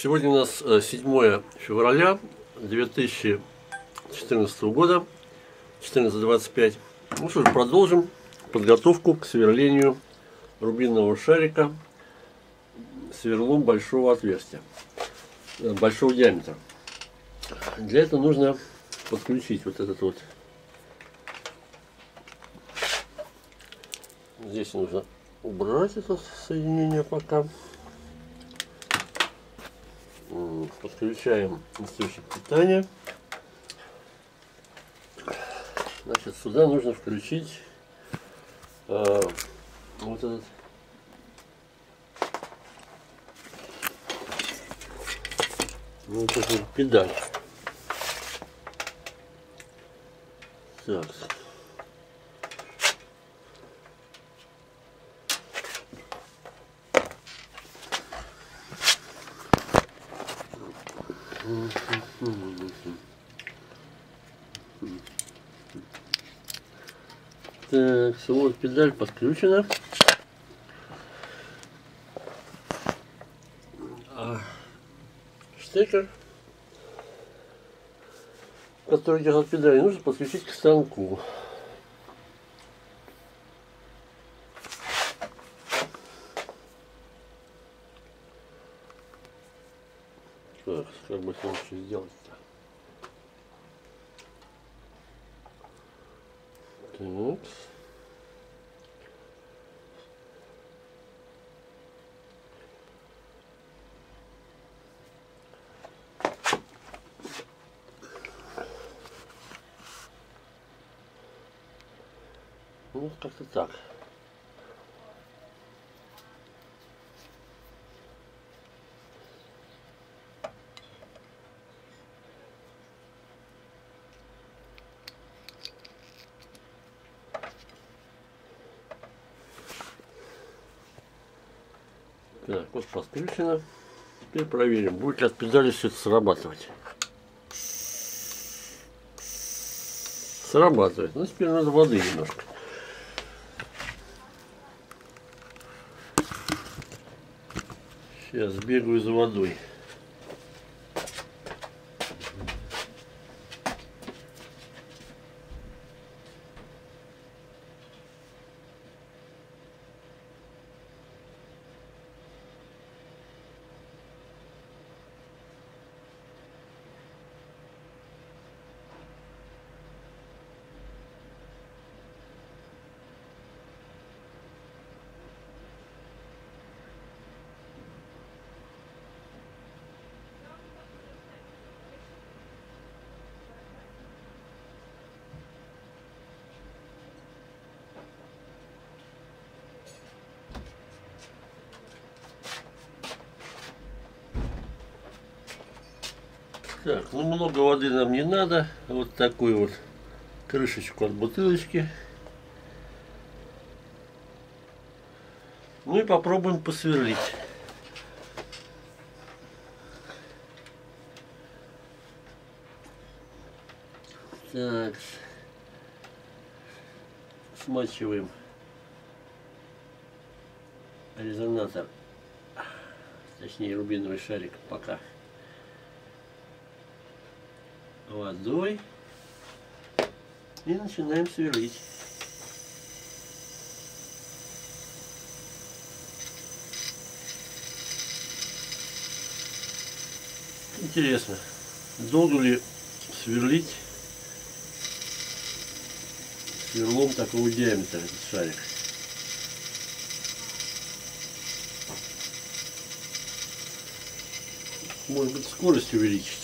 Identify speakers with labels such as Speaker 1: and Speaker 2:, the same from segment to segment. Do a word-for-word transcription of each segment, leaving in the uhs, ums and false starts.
Speaker 1: Сегодня у нас седьмое февраля две тысячи четырнадцатого года, четырнадцать двадцать пять. Ну что ж, продолжим подготовку к сверлению рубинового шарика сверлом большого отверстия, большого диаметра. Для этого нужно подключить вот этот вот. Здесь нужно убрать это соединение пока. Подключаем источник питания. Значит, сюда нужно включить э, вот этот вот эту педаль. Так. Так, вот педаль подключена. А штекер, который держит педаль, нужно подключить к станку. Так, как бы это лучше сделать-то? Так. Ну, как-то так. Так, вот подключено. Теперь проверим, будет ли от педали все это срабатывать. Срабатывает. Ну, теперь надо воды немножко. Сейчас бегаю за водой. Так, ну много воды нам не надо. Вот такую вот крышечку от бутылочки. Ну и попробуем посверлить. Так, смачиваем резонатор, точнее рубиновый шарик пока водой и начинаем сверлить. Интересно, долго ли сверлить сверлом такого диаметра этот шарик? Может быть, скорость увеличить.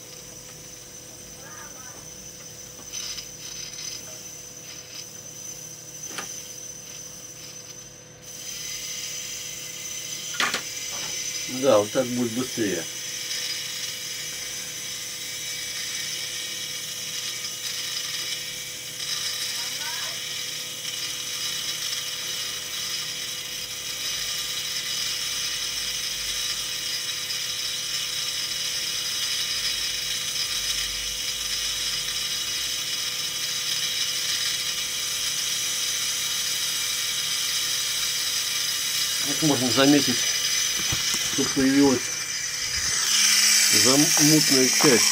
Speaker 1: Да, вот так будет быстрее. Вот можно заметить, что появилась замутная часть.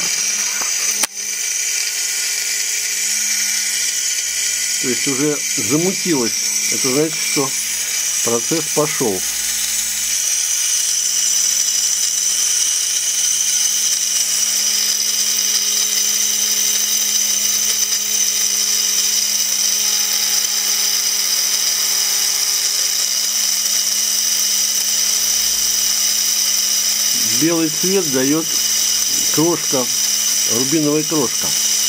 Speaker 1: То есть уже замутилось. Это значит, что процесс пошел. Белый цвет дает крошка, рубиновая крошка.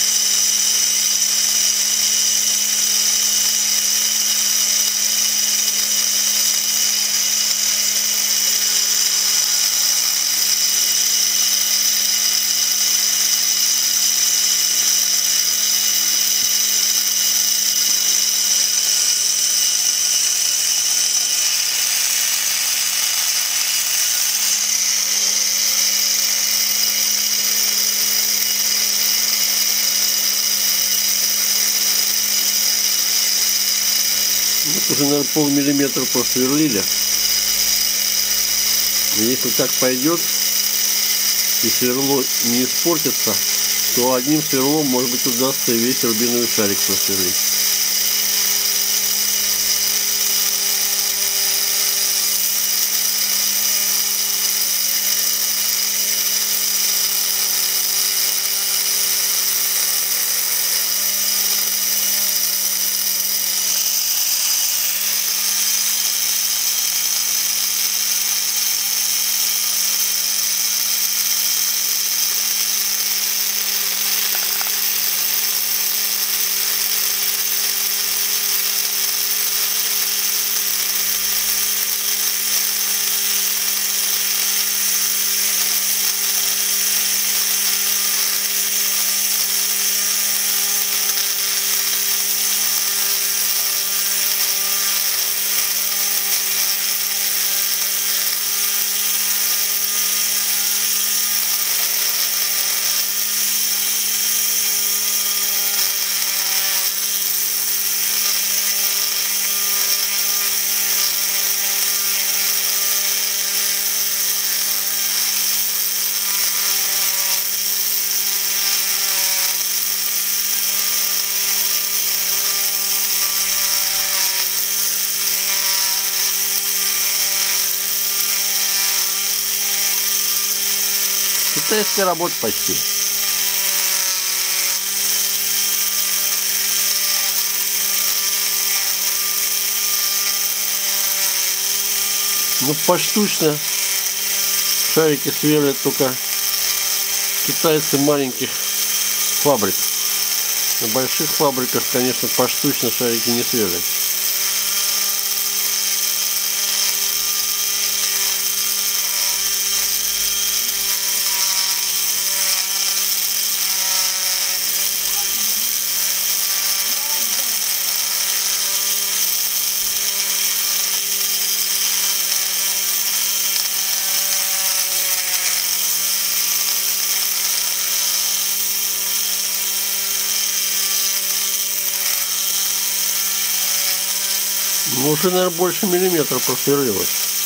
Speaker 1: Вот уже, наверное, полмиллиметра просверлили. И если так пойдет, и сверло не испортится, то одним сверлом, может быть, удастся весь рубиновый шарик просверлить. Китайская работа почти. Ну, поштучно шарики сверлят только китайцы маленьких фабрик. На больших фабриках, конечно, поштучно шарики не сверлят. Ну, уже, наверное, больше миллиметра просверлилось.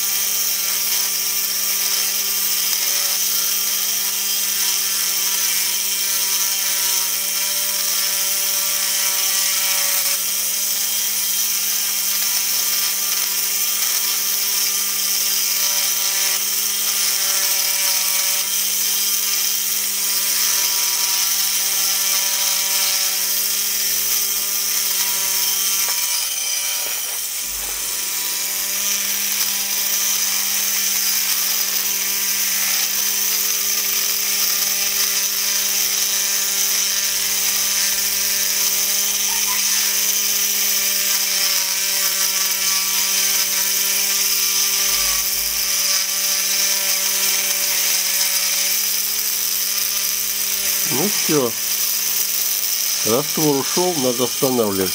Speaker 1: Ну все, раствор ушел, надо останавливать.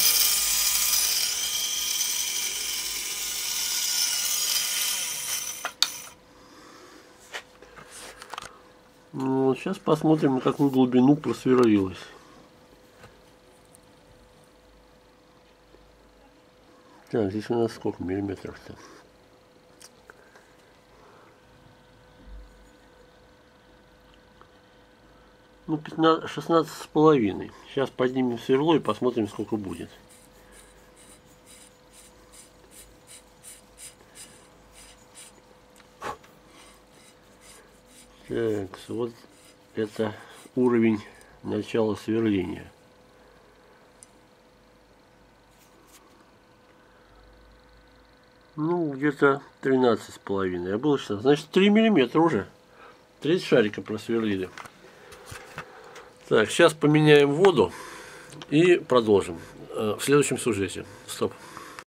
Speaker 1: Ну, вот сейчас посмотрим, на какую глубину просверлилось. Так, здесь у нас сколько миллиметров-то? Ну, пятнадцать, шестнадцать с половиной. Сейчас поднимем сверло и посмотрим, сколько будет. Так, вот это уровень начала сверления. Ну, где-то тринадцать с половиной. А было шестнадцать. Значит, три миллиметра уже. Треть шарика просверлили. Так, сейчас поменяем воду и продолжим в следующем сюжете. Стоп.